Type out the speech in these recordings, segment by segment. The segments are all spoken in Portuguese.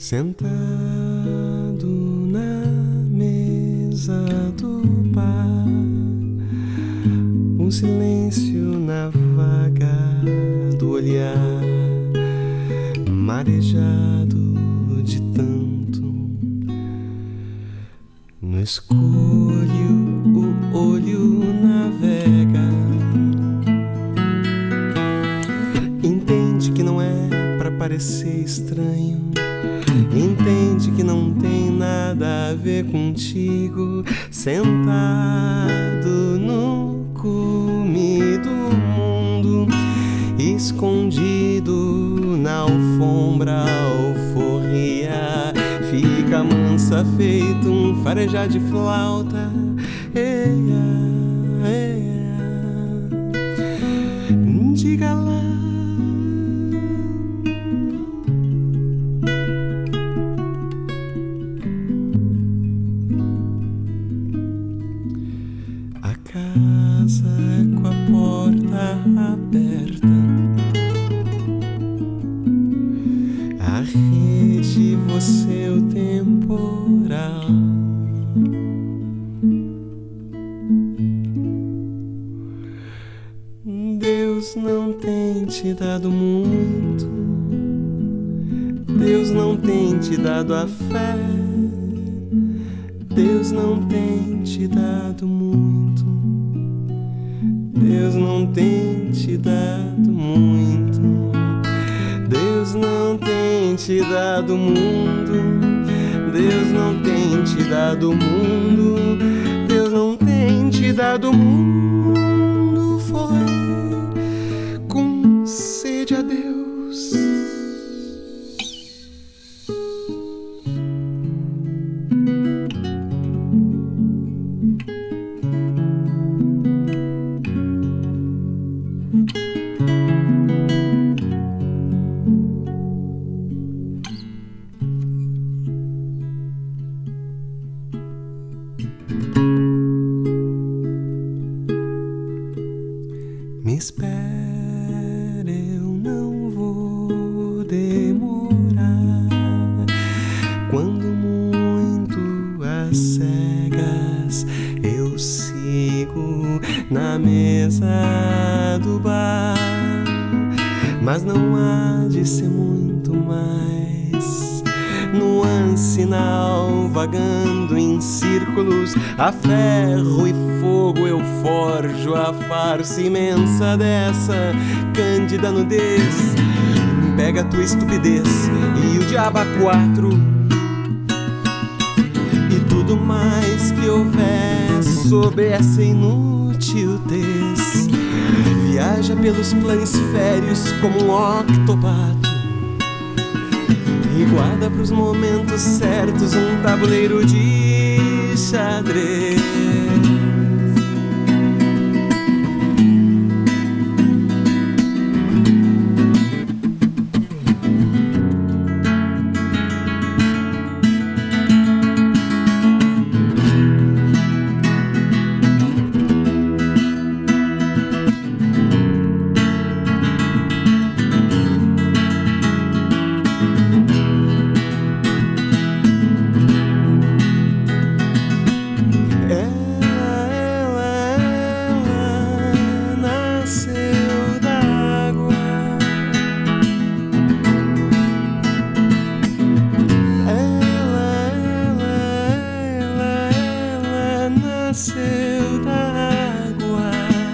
Sentado na mesa do bar, um silêncio na vaga do olhar, marejado de tanto. No escolho o olho navega, entende que não é pra parecer estranho, entende que não tem nada a ver contigo. Sentado no cume do mundo, escondido na alfombra alforria, fica mansa feito um farejar de flauta. Eia, eia, diga lá. A casa com a porta aberta, a rede, você o temporal. Deus não tem te dado muito, Deus não tem te dado a fé, Deus não tem te dado muito, Deus não tem te dado muito, Deus não tem te dado mundo, Deus não tem te dado mundo, Deus não tem te dado mundo. Foi com sede a Deus. Me espere, eu não vou demorar. Quando muito às cegas eu sigo na mesa do bar, mas não há de ser muito mais. Nuance sinal vagando em círculos, a ferro e fogo eu forjo a farsa imensa dessa cândida nudez. Pega a tua estupidez e o diabo a quatro, e tudo mais que houver sob essa inutilez. Viaja pelos planisférios como um octopato e guarda pros momentos certos um tabuleiro de xadrez. Nasceu d'água,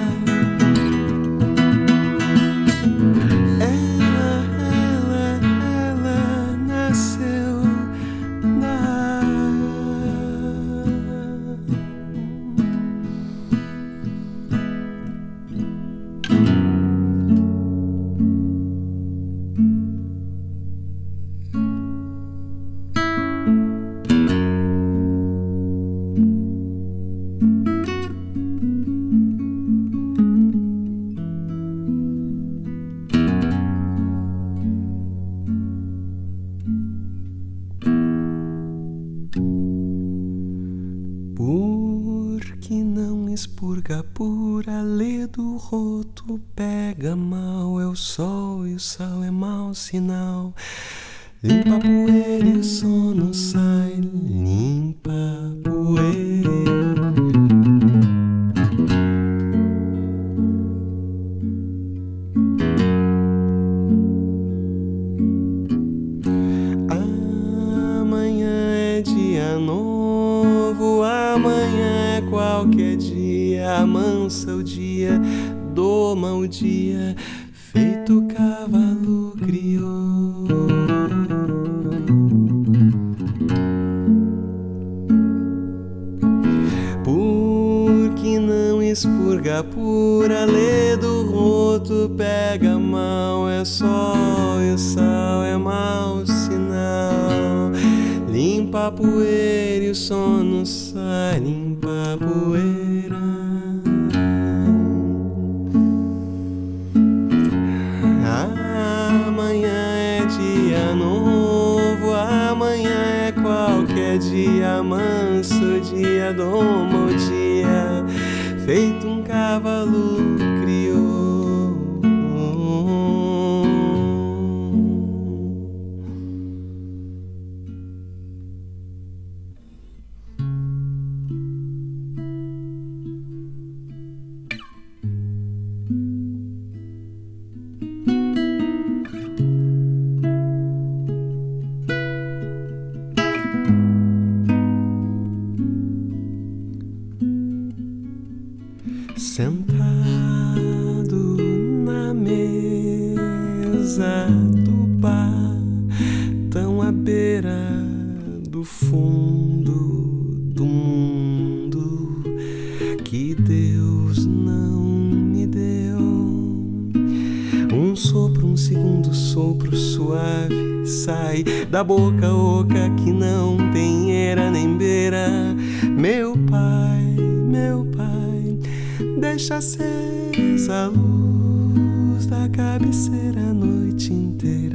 ela nasceu d'água. Porque não expurga pura, lê do roto, pega mal, é o sol e o sal é mau sinal. limpa a poeira e o sono sai, limpa a poeira. Amanhã é dia novo, amanhã é qualquer dia, amansa o dia, doma o dia, feito o cavalo criou. Por que não expurga pura, lê do roto, pega mal, é sol e sal, é mau sinal. Limpa a poeira e o sono sai, limpa a poeira. Amanhã é dia novo, amanhã é qualquer dia, amansa o dia, doma o dia, feito um cavalo criou. Sentado na mesa do bar, tão à beira do fundo do mundo que Deus não me deu. Um sopro, um segundo sopro suave sai da boca oca que não tem era nem beira. Meu pai, deixa acesa a luz da cabeceira a noite inteira.